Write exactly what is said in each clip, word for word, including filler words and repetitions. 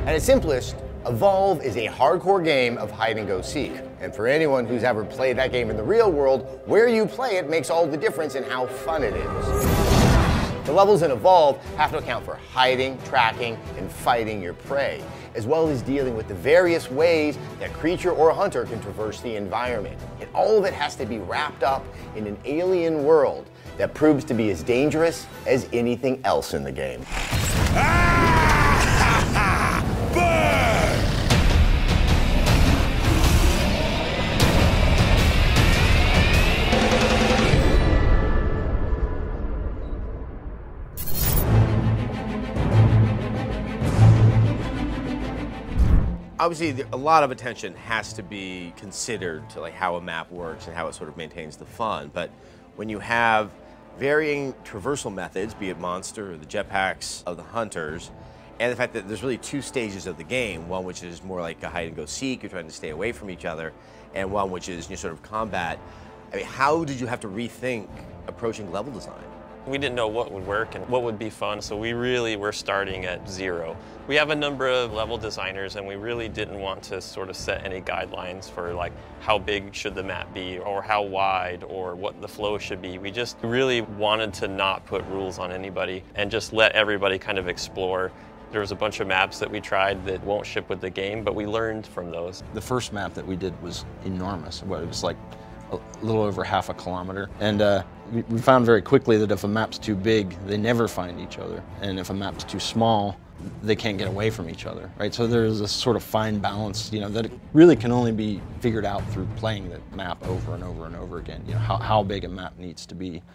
At its simplest, Evolve is a hardcore game of hide and go seek. And for anyone who's ever played that game in the real world, where you play it makes all the difference in how fun it is. The levels in Evolve have to account for hiding, tracking, and fighting your prey, as well as dealing with the various ways that creature or hunter can traverse the environment. And all of it has to be wrapped up in an alien world that proves to be as dangerous as anything else in the game. Obviously, a lot of attention has to be considered to like how a map works and how it sort of maintains the fun. But when you have varying traversal methods, be it monster or the jetpacks of the hunters, and the fact that there's really two stages of the game, one which is more like a hide and go seek, you're trying to stay away from each other, and one which is, you know, sort of combat. I mean, how did you have to rethink approaching level design? We didn't know what would work and what would be fun, so we really were starting at zero. We have a number of level designers, and we really didn't want to sort of set any guidelines for like how big should the map be or how wide or what the flow should be. We just really wanted to not put rules on anybody and just let everybody kind of explore. There was a bunch of maps that we tried that won't ship with the game, but we learned from those. The first map that we did was enormous. It was like a little over half a kilometer. And uh, we found very quickly that if a map's too big, they never find each other. And if a map's too small, they can't get away from each other, right? So there's this sort of fine balance, you know, that it really can only be figured out through playing the map over and over and over again, you know, how, how big a map needs to be.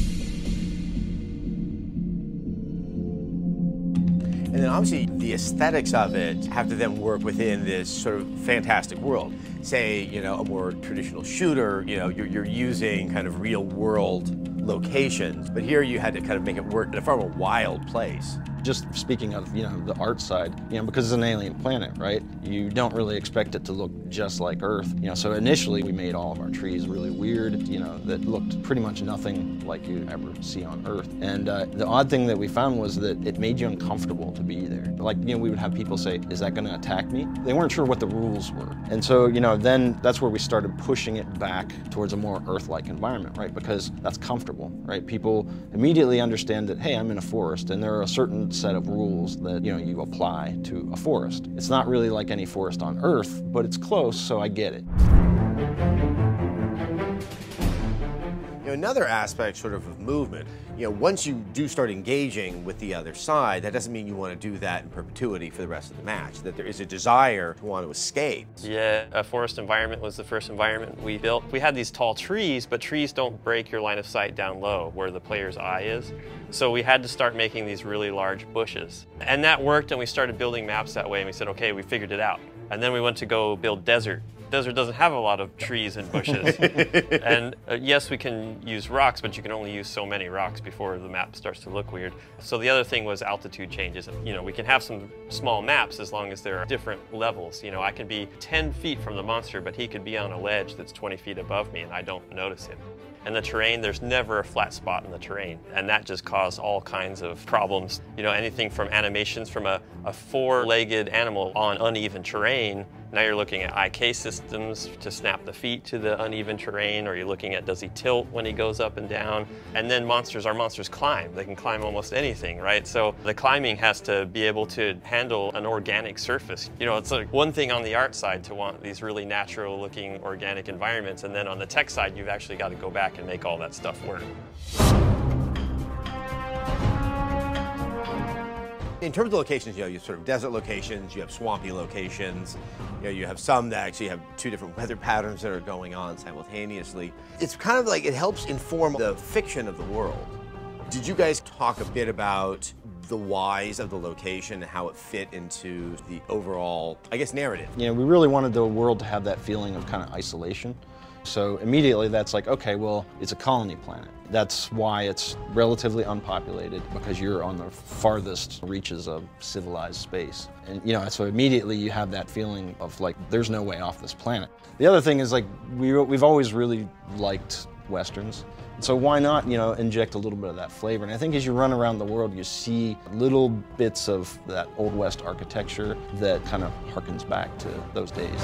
And then obviously the aesthetics of it have to then work within this sort of fantastic world. Say, you know, a more traditional shooter, you know, you're, you're using kind of real world locations, but here you had to kind of make it work in a far more wild place. Just speaking of, you know, the art side, you know, because it's an alien planet, right? You don't really expect it to look just like Earth. You know, so initially we made all of our trees really weird, you know, that looked pretty much nothing like you'd ever see on Earth. And uh, the odd thing that we found was that it made you uncomfortable to be there. Like, you know, we would have people say, is that gonna attack me? They weren't sure what the rules were. And so, you know, then that's where we started pushing it back towards a more Earth-like environment, right? Because that's comfortable, right? People immediately understand that, hey, I'm in a forest, and there are a certain set of rules that, you know, you apply to a forest. It's not really like any forest on Earth, but it's close, so I get it. You know, another aspect sort of of movement, you know, once you do start engaging with the other side, that doesn't mean you want to do that in perpetuity for the rest of the match, that there is a desire to want to escape. Yeah, a forest environment was the first environment we built. We had these tall trees, but trees don't break your line of sight down low where the player's eye is. So we had to start making these really large bushes. And that worked, and we started building maps that way, and we said, okay, we figured it out. And then we went to go build desert. Desert doesn't have a lot of trees and bushes. And uh, yes, we can use rocks, but you can only use so many rocks before the map starts to look weird. So the other thing was altitude changes. You know, we can have some small maps as long as there are different levels. You know, I can be ten feet from the monster, but he could be on a ledge that's twenty feet above me and I don't notice him. And the terrain, there's never a flat spot in the terrain. And that just caused all kinds of problems. You know, anything from animations from a, a four-legged animal on uneven terrain. Now you're looking at I K systems to snap the feet to the uneven terrain, or you're looking at does he tilt when he goes up and down. And then monsters, our monsters climb. They can climb almost anything, right? So the climbing has to be able to handle an organic surface. You know, it's like one thing on the art side to want these really natural looking organic environments, and then on the tech side, you've actually got to go back and make all that stuff work. In terms of locations, you know, you have sort of desert locations, you have swampy locations, you know, you have some that actually have two different weather patterns that are going on simultaneously. It's kind of like it helps inform the fiction of the world. Did you guys talk a bit about the whys of the location and how it fit into the overall, I guess, narrative? You know, we really wanted the world to have that feeling of kind of isolation. So immediately that's like, okay, well, it's a colony planet. That's why it's relatively unpopulated, because you're on the farthest reaches of civilized space. And you know, so immediately you have that feeling of like, there's no way off this planet. The other thing is like, we, we've always really liked westerns. So why not, you know, inject a little bit of that flavor? And I think as you run around the world, you see little bits of that Old West architecture that kind of harkens back to those days.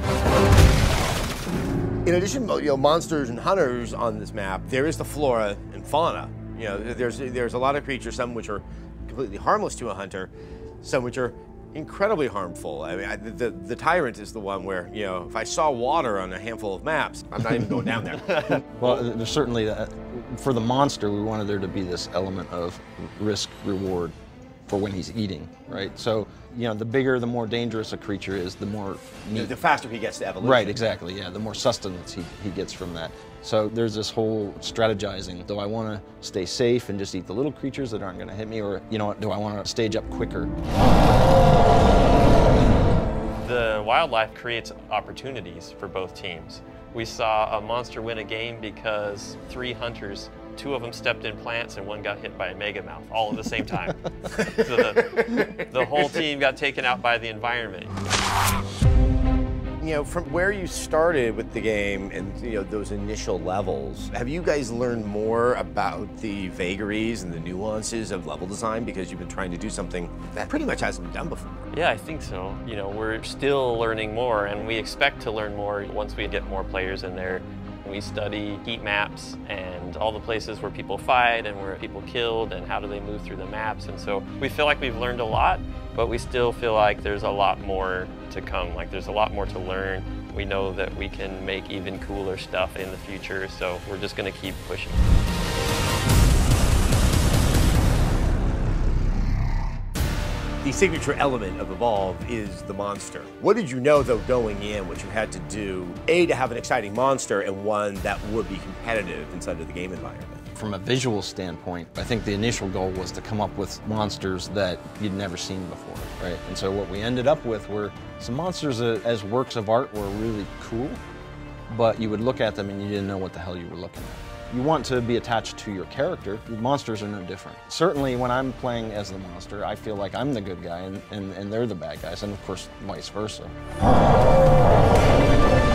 In addition to, you know, monsters and hunters on this map, there is the flora and fauna. You know, there's there's a lot of creatures, some which are completely harmless to a hunter, some which are incredibly harmful. I mean, I, the the tyrant is the one where, you know, if I saw water on a handful of maps, I'm not even going down there. Well, there's certainly that. For the monster, we wanted there to be this element of risk reward for when he's eating, right? So, you know, the bigger, the more dangerous a creature is, the more meat. The faster he gets to evolution. Right, exactly, yeah, the more sustenance he, he gets from that. So there's this whole strategizing. Do I want to stay safe and just eat the little creatures that aren't going to hit me, or, you know, do I want to stage up quicker? The wildlife creates opportunities for both teams. We saw a monster win a game because three hunters, two of them stepped in plants and one got hit by a megamouth all at the same time. So the, the whole team got taken out by the environment. You know, from where you started with the game and, you know, those initial levels, have you guys learned more about the vagaries and the nuances of level design because you've been trying to do something that pretty much hasn't been done before? Yeah, I think so. You know, we're still learning more, and we expect to learn more once we get more players in there. We study heat maps and all the places where people fight and where people killed and how do they move through the maps. And so we feel like we've learned a lot, but we still feel like there's a lot more to come. Like there's a lot more to learn. We know that we can make even cooler stuff in the future, so we're just going to keep pushing. The signature element of Evolve is the monster. What did you know, though, going in, what you had to do, A, to have an exciting monster and one that would be competitive inside of the game environment? From a visual standpoint, I think the initial goal was to come up with monsters that you'd never seen before, right? And so what we ended up with were some monsters that, as works of art, were really cool, but you would look at them and you didn't know what the hell you were looking at. You want to be attached to your character. Monsters are no different. Certainly when I'm playing as the monster, I feel like I'm the good guy and, and, and they're the bad guys, and of course, vice versa.